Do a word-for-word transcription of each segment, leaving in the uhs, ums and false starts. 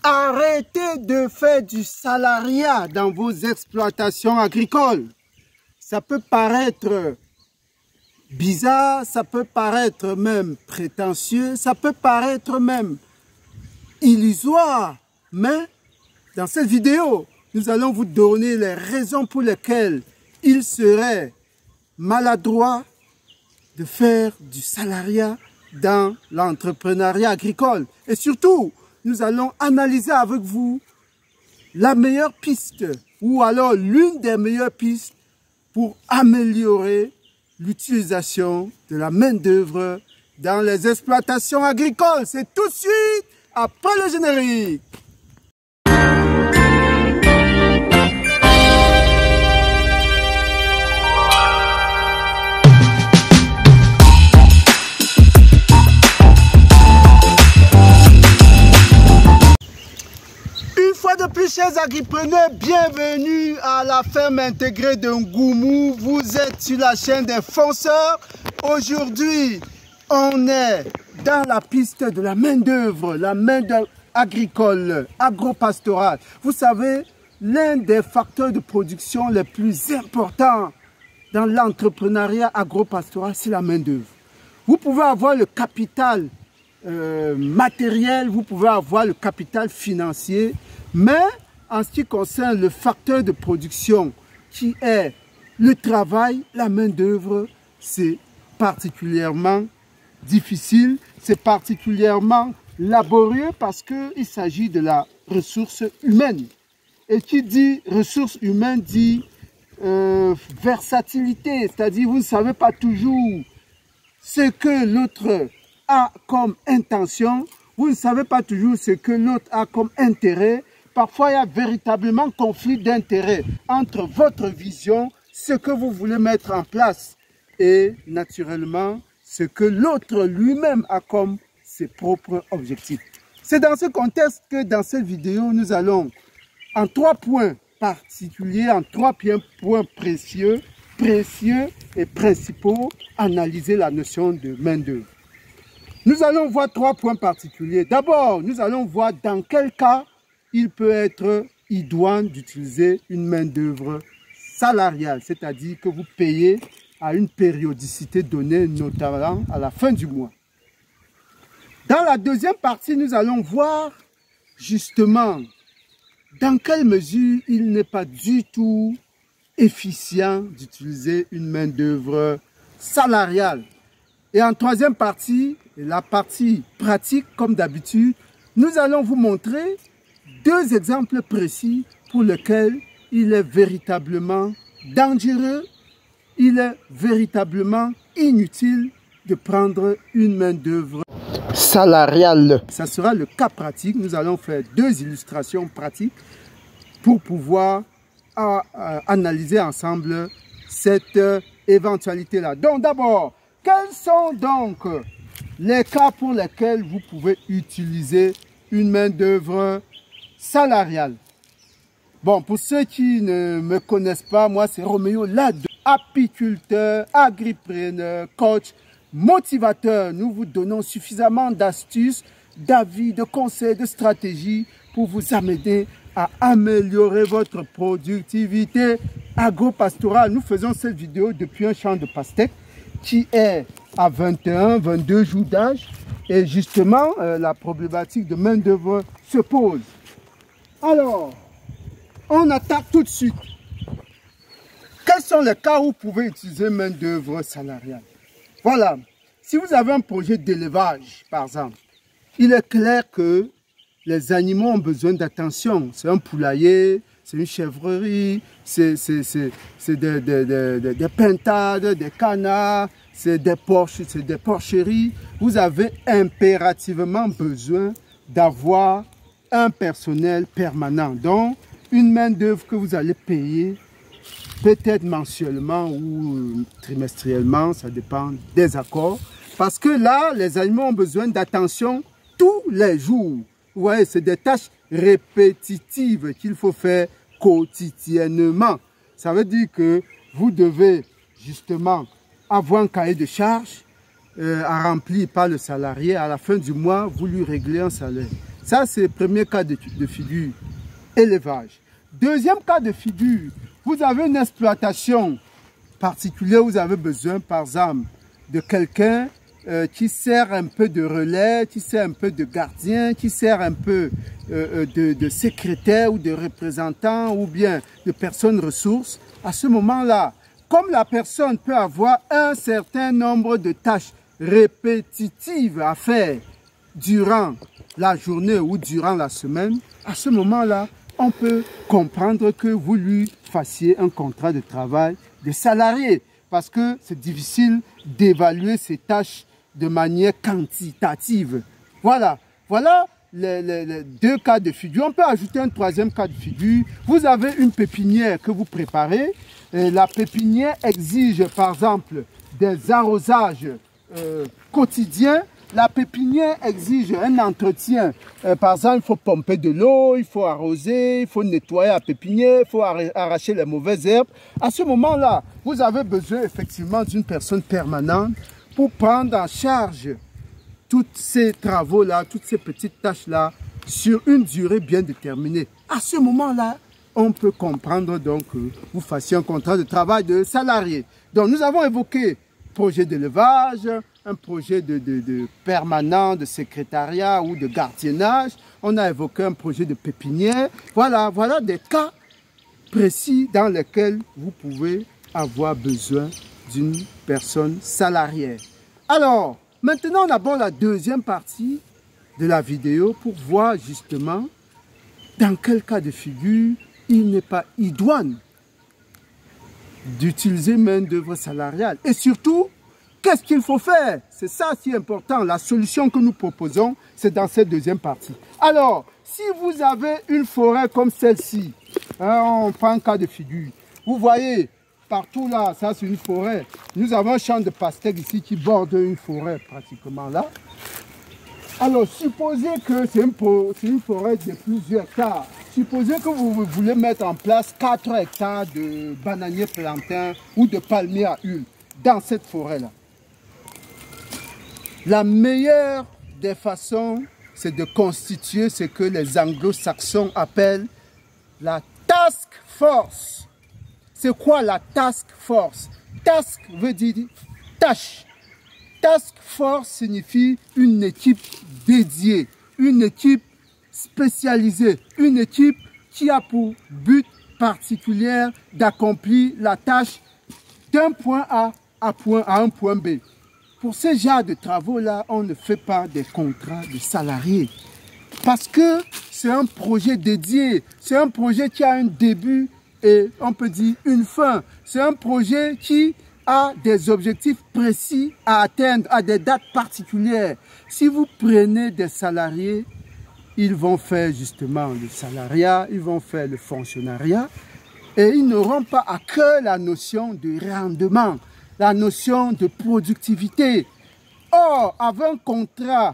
Arrêtez de faire du salariat dans vos exploitations agricoles. Ça peut paraître bizarre, ça peut paraître même prétentieux, ça peut paraître même illusoire. Mais dans cette vidéo, nous allons vous donner les raisons pour lesquelles il serait maladroit de faire du salariat dans l'entrepreneuriat agricole. Et surtout, nous allons analyser avec vous la meilleure piste ou alors l'une des meilleures pistes pour améliorer l'utilisation de la main-d'œuvre dans les exploitations agricoles. C'est tout de suite après le générique. De plus, chers agripreneurs, bienvenue à la ferme intégrée de Ngoumou. Vous êtes sur la chaîne des fonceurs. Aujourd'hui, on est dans la piste de la main-d'œuvre, la main-d'œuvre agricole, agro-pastorale. Vous savez, l'un des facteurs de production les plus importants dans l'entrepreneuriat agro-pastoral, c'est la main-d'œuvre. Vous pouvez avoir le capital euh, matériel, vous pouvez avoir le capital financier. Mais en ce qui concerne le facteur de production qui est le travail, la main-d'œuvre, c'est particulièrement difficile, c'est particulièrement laborieux parce qu'il s'agit de la ressource humaine. Et qui dit ressource humaine dit euh, versatilité, c'est-à-dire vous ne savez pas toujours ce que l'autre a comme intention, vous ne savez pas toujours ce que l'autre a comme intérêt. Parfois, il y a véritablement conflit d'intérêts entre votre vision, ce que vous voulez mettre en place, et naturellement, ce que l'autre lui-même a comme ses propres objectifs. C'est dans ce contexte que dans cette vidéo, nous allons, en trois points particuliers, en trois points précieux, précieux et principaux, analyser la notion de main-d'œuvre. Nous allons voir trois points particuliers. D'abord, nous allons voir dans quel cas il peut être idoine d'utiliser une main-d'œuvre salariale, c'est-à-dire que vous payez à une périodicité donnée, notamment à la fin du mois. Dans la deuxième partie, nous allons voir justement dans quelle mesure il n'est pas du tout efficient d'utiliser une main-d'œuvre salariale. Et en troisième partie, la partie pratique, comme d'habitude, nous allons vous montrer deux exemples précis pour lesquels il est véritablement dangereux, il est véritablement inutile de prendre une main-d'œuvre salariale. Ça sera le cas pratique. Nous allons faire deux illustrations pratiques pour pouvoir à, à, analyser ensemble cette euh, éventualité-là. Donc d'abord, quels sont donc les cas pour lesquels vous pouvez utiliser une main-d'œuvre salariale? Bon, pour ceux qui ne me connaissent pas, moi c'est Roméo Lado, apiculteur, agripreneur, coach, motivateur. Nous vous donnons suffisamment d'astuces, d'avis, de conseils, de stratégies pour vous amener à améliorer votre productivité agro-pastorale. Nous faisons cette vidéo depuis un champ de pastèques qui est à vingt et un, vingt-deux jours d'âge. Et justement, euh, la problématique de main-d'œuvre se pose. Alors, on attaque tout de suite. Quels sont les cas où vous pouvez utiliser main-d'œuvre salariale? Voilà. Si vous avez un projet d'élevage, par exemple, il est clair que les animaux ont besoin d'attention. C'est un poulailler, c'est une chèvrerie, c'est des, des, des, des pintades, des canards, c'est des porches, c'est des porcheries. Vous avez impérativement besoin d'avoir un personnel permanent. Donc, une main-d'œuvre que vous allez payer peut-être mensuellement ou trimestriellement, ça dépend des accords. Parce que là, les animaux ont besoin d'attention tous les jours. Vous voyez, c'est des tâches répétitives qu'il faut faire quotidiennement. Ça veut dire que vous devez justement avoir un cahier de charges euh, à remplir par le salarié. À la fin du mois, vous lui réglez un salaire. Ça, c'est le premier cas de, de figure, élevage. Deuxième cas de figure, vous avez une exploitation particulière, vous avez besoin, par exemple, de quelqu'un euh, qui sert un peu de relais, qui sert un peu de gardien, qui sert un peu euh, de, de secrétaire ou de représentant ou bien de personnes ressources. À ce moment-là, comme la personne peut avoir un certain nombre de tâches répétitives à faire durant la journée ou durant la semaine, à ce moment-là, on peut comprendre que vous lui fassiez un contrat de travail de salarié parce que c'est difficile d'évaluer ces tâches de manière quantitative. Voilà, voilà les, les, les deux cas de figure. On peut ajouter un troisième cas de figure. Vous avez une pépinière que vous préparez. Et la pépinière exige par exemple des arrosages euh, quotidiens. La pépinière exige un entretien. Euh, par exemple, il faut pomper de l'eau, il faut arroser, il faut nettoyer la pépinière, il faut arracher les mauvaises herbes. À ce moment-là, vous avez besoin effectivement d'une personne permanente pour prendre en charge tous ces travaux-là, toutes ces petites tâches-là sur une durée bien déterminée. À ce moment-là, on peut comprendre donc que vous fassiez un contrat de travail de salarié. Donc, nous avons évoqué projet d'élevage, un projet de, de, de permanent, de secrétariat ou de gardiennage. On a évoqué un projet de pépinière. Voilà, voilà des cas précis dans lesquels vous pouvez avoir besoin d'une personne salariée. Alors, maintenant, on aborde la deuxième partie de la vidéo pour voir justement dans quel cas de figure il n'est pas idoine d'utiliser main-d'œuvre salariale. Et surtout, qu'est-ce qu'il faut faire? C'est ça qui est important. La solution que nous proposons, c'est dans cette deuxième partie. Alors, si vous avez une forêt comme celle-ci, hein, on prend un cas de figure. Vous voyez, partout là, ça c'est une forêt. Nous avons un champ de pastèques ici qui borde une forêt pratiquement là. Alors, supposez que c'est une, une forêt de plusieurs hectares. Supposez que vous voulez mettre en place quatre hectares de bananiers plantains ou de palmiers à huile dans cette forêt-là. La meilleure des façons, c'est de constituer ce que les anglo-saxons appellent la task force. C'est quoi la task force? Task veut dire tâche. Task force signifie une équipe dédiée, une équipe spécialisée, une équipe qui a pour but particulier d'accomplir la tâche d'un point A à, point, à un point B. Pour ce genre de travaux-là, on ne fait pas des contrats de salariés. Parce que c'est un projet dédié, c'est un projet qui a un début et on peut dire une fin. C'est un projet qui a des objectifs précis à atteindre, à des dates particulières. Si vous prenez des salariés, ils vont faire justement le salariat, ils vont faire le fonctionnariat et ils n'auront pas à cœur la notion de rendement, la notion de productivité. Or, avec un contrat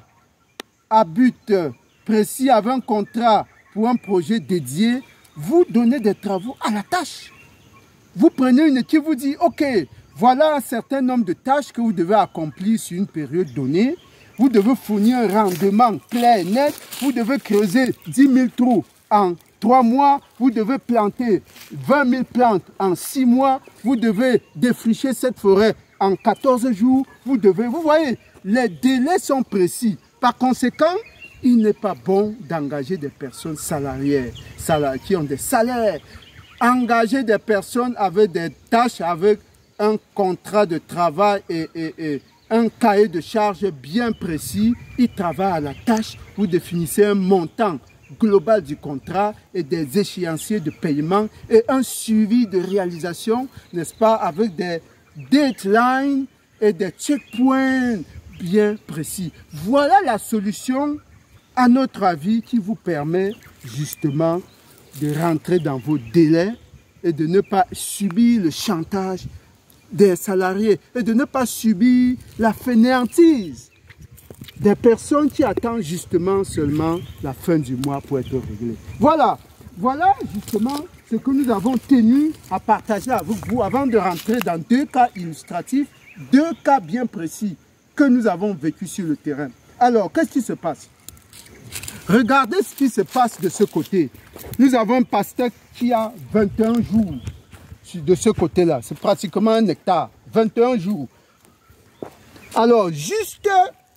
à but précis, avec un contrat pour un projet dédié, vous donnez des travaux à la tâche. Vous prenez une équipe, vous dites, ok, voilà un certain nombre de tâches que vous devez accomplir sur une période donnée. Vous devez fournir un rendement clair et net. Vous devez creuser dix mille trous en trois mois. Vous devez planter vingt mille plantes en six mois. Vous devez défricher cette forêt en quatorze jours. Vous devez, vous voyez, les délais sont précis. Par conséquent, il n'est pas bon d'engager des personnes salariées, salariées qui ont des salaires. Engager des personnes avec des tâches, avec un contrat de travail et, et, et un cahier de charges bien précis. Ils travaillent à la tâche. Vous définissez un montant global du contrat et des échéanciers de paiement et un suivi de réalisation, n'est-ce pas, avec des deadlines et des checkpoints bien précis. Voilà la solution, à notre avis, qui vous permet justement de rentrer dans vos délais et de ne pas subir le chantage des salariés et de ne pas subir la fainéantise des personnes qui attendent justement seulement la fin du mois pour être réglées. Voilà, voilà justement ce que nous avons tenu à partager avec vous avant de rentrer dans deux cas illustratifs, deux cas bien précis que nous avons vécu sur le terrain. Alors, qu'est-ce qui se passe? Regardez ce qui se passe de ce côté. Nous avons un pastèque qui a vingt et un jours de ce côté-là. C'est pratiquement un hectare. vingt et un jours. Alors, juste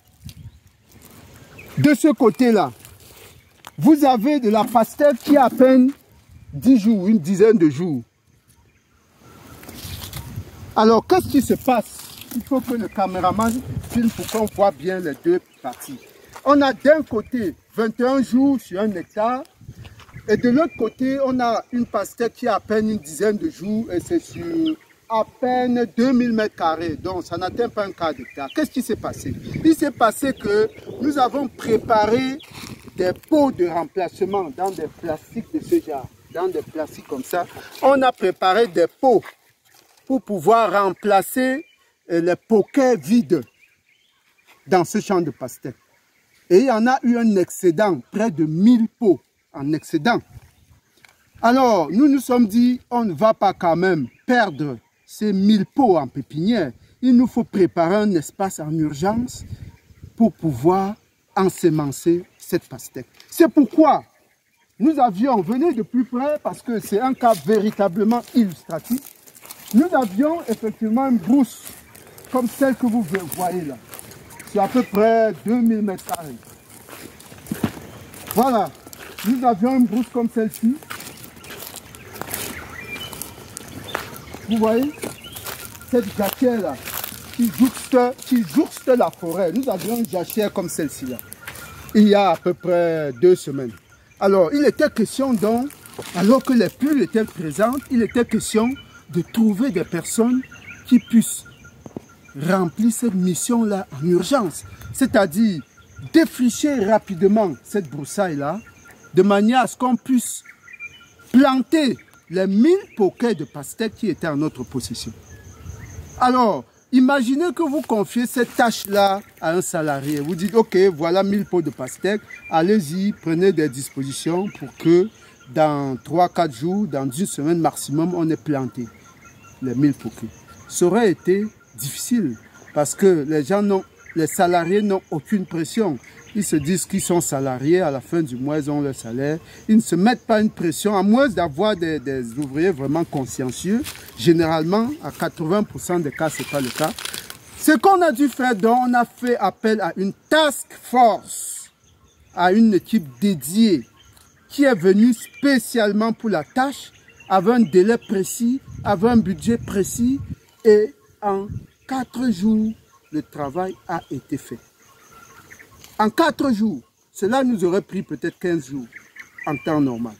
de ce côté-là, vous avez de la pastèque qui a à peine dix jours, une dizaine de jours. Alors, qu'est-ce qui se passe? Il faut que le caméraman filme pour qu'on voit bien les deux parties. On a d'un côté vingt et un jours sur un hectare, et de l'autre côté, on a une pastèque qui a à peine une dizaine de jours, et c'est sur à peine deux mille mètres carrés, donc ça n'atteint pas un quart d'hectare. Qu'est-ce qui s'est passé? Il s'est passé que nous avons préparé des pots de remplacement dans des plastiques de ce genre, dans des plastiques comme ça. On a préparé des pots pour pouvoir remplacer les poquets vides dans ce champ de pastèques. Et il y en a eu un excédent, près de mille pots en excédent. Alors, nous nous sommes dit, on ne va pas quand même perdre ces mille pots en pépinière. Il nous faut préparer un espace en urgence pour pouvoir ensemencer cette pastèque. C'est pourquoi nous avions, venez de plus près, parce que c'est un cas véritablement illustratif, nous avions effectivement une brousse comme celle que vous voyez là. C'est à peu près deux mille mètres carrés. Voilà, nous avions une brousse comme celle-ci. Vous voyez, cette jachère là, qui jouxte, qui jouxte la forêt. Nous avions une jachère comme celle-ci là, il y a à peu près deux semaines. Alors, il était question donc, alors que les pluies étaient présentes, il était question de trouver des personnes qui puissent remplir cette mission-là en urgence. C'est-à-dire défricher rapidement cette broussaille-là, de manière à ce qu'on puisse planter les mille poquets de pastèques qui étaient en notre possession. Alors, imaginez que vous confiez cette tâche-là à un salarié. Vous dites, ok, voilà mille pots de pastèques, allez-y, prenez des dispositions pour que dans trois à quatre jours, dans une semaine maximum, on ait planté les mille poquets. Ça aurait été difficile parce que les gens n'ont, les salariés n'ont aucune pression. Ils se disent qu'ils sont salariés, à la fin du mois, ils ont leur salaire. Ils ne se mettent pas une pression, à moins d'avoir des, des ouvriers vraiment consciencieux. Généralement, à quatre-vingts pour cent des cas, ce n'est pas le cas. Ce qu'on a dû faire, donc, on a fait appel à une task force, à une équipe dédiée qui est venue spécialement pour la tâche, avec un délai précis, avec un budget précis, et en quatre jours, le travail a été fait. En quatre jours, cela nous aurait pris peut-être quinze jours en temps normal.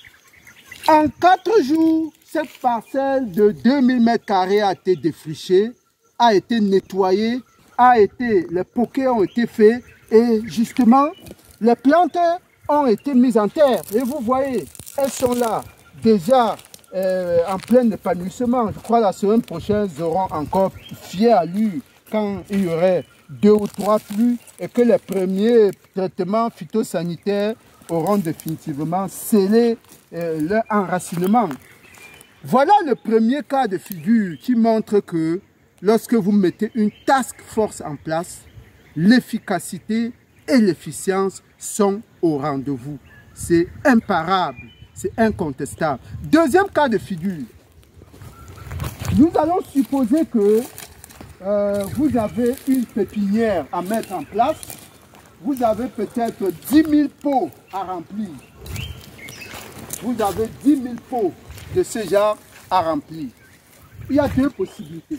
En quatre jours, cette parcelle de deux mille mètres carrés a été défrichée, a été nettoyée, a été, les poquets ont été faits et justement, les plantes ont été mises en terre. Et vous voyez, elles sont là, déjà euh, en plein épanouissement. Je crois que la semaine prochaine, elles auront encore fier à lui quand il y aurait deux ou trois pluies et que les premiers traitements phytosanitaires auront définitivement scellé euh, leur enracinement. Voilà le premier cas de figure qui montre que lorsque vous mettez une task force en place, l'efficacité et l'efficience sont au rendez-vous. C'est imparable, c'est incontestable. Deuxième cas de figure, nous allons supposer que Euh, vous avez une pépinière à mettre en place, vous avez peut-être dix mille pots à remplir. Vous avez dix mille pots de ce genre à remplir. Il y a deux possibilités.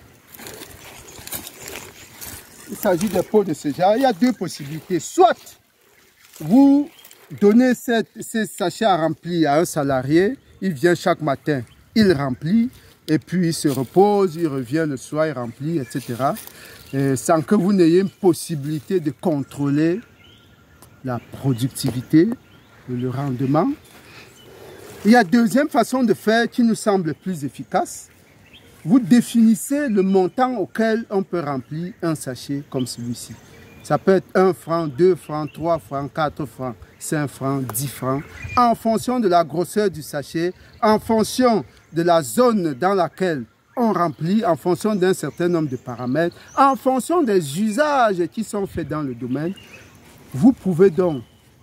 Il s'agit de pots de ce genre. Il y a deux possibilités. Soit vous donnez cette, ces sachets à remplir à un salarié, il vient chaque matin, il remplit. Et puis il se repose, il revient le soir, il remplit, et cetera. Et sans que vous n'ayez une possibilité de contrôler la productivité, le rendement. Il y a une deuxième façon de faire qui nous semble plus efficace. Vous définissez le montant auquel on peut remplir un sachet comme celui-ci. Ça peut être un franc, deux francs, trois francs, quatre francs, cinq francs, dix francs, en fonction de la grosseur du sachet, en fonction de la zone dans laquelle on remplit, en fonction d'un certain nombre de paramètres, en fonction des usages qui sont faits dans le domaine. Vous pouvez donc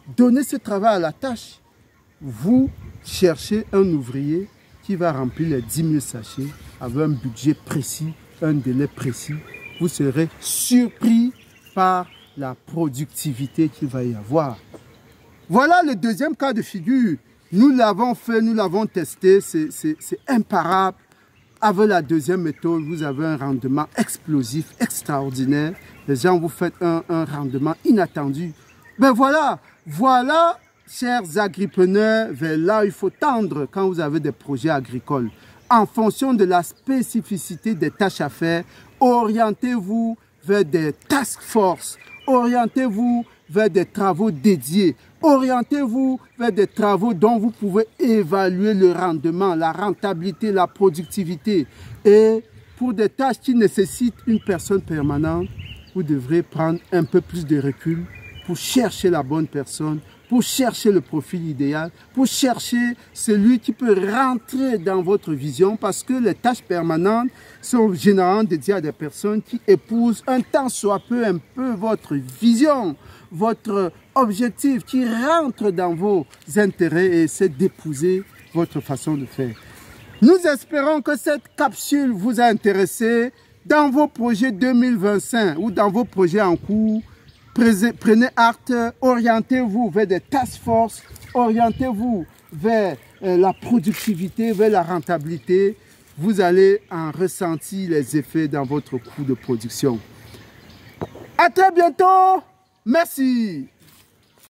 donnez ce travail à la tâche. Vous cherchez un ouvrier qui va remplir les dix mille sachets avec un budget précis, un délai précis. Vous serez surpris par la productivité qu'il va y avoir. Voilà le deuxième cas de figure. Nous l'avons fait, nous l'avons testé, c'est imparable. Avec la deuxième méthode, vous avez un rendement explosif, extraordinaire. Les gens vous faites un, un rendement inattendu. Ben voilà, voilà, chers agripreneurs, vers là où il faut tendre quand vous avez des projets agricoles. En fonction de la spécificité des tâches à faire, orientez-vous vers des task force, orientez-vous vers des travaux dédiés, orientez-vous vers des travaux dont vous pouvez évaluer le rendement, la rentabilité, la productivité. Et pour des tâches qui nécessitent une personne permanente, vous devrez prendre un peu plus de recul pour chercher la bonne personne, pour chercher le profil idéal, pour chercher celui qui peut rentrer dans votre vision, parce que les tâches permanentes sont généralement dédiées à des personnes qui épousent un tant soit peu un peu votre vision, votre objectif, qui rentrent dans vos intérêts et essaient d'épouser votre façon de faire. Nous espérons que cette capsule vous a intéressé dans vos projets deux mille vingt-cinq ou dans vos projets en cours. Prenez acte, orientez-vous vers des task force, orientez-vous vers euh, la productivité, vers la rentabilité. Vous allez en ressentir les effets dans votre coût de production. À très bientôt. Merci.